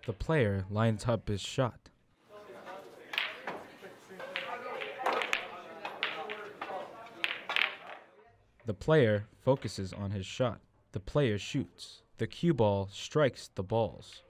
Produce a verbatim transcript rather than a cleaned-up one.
The player lines up his shot. The player focuses on his shot. The player shoots. The cue ball strikes the balls.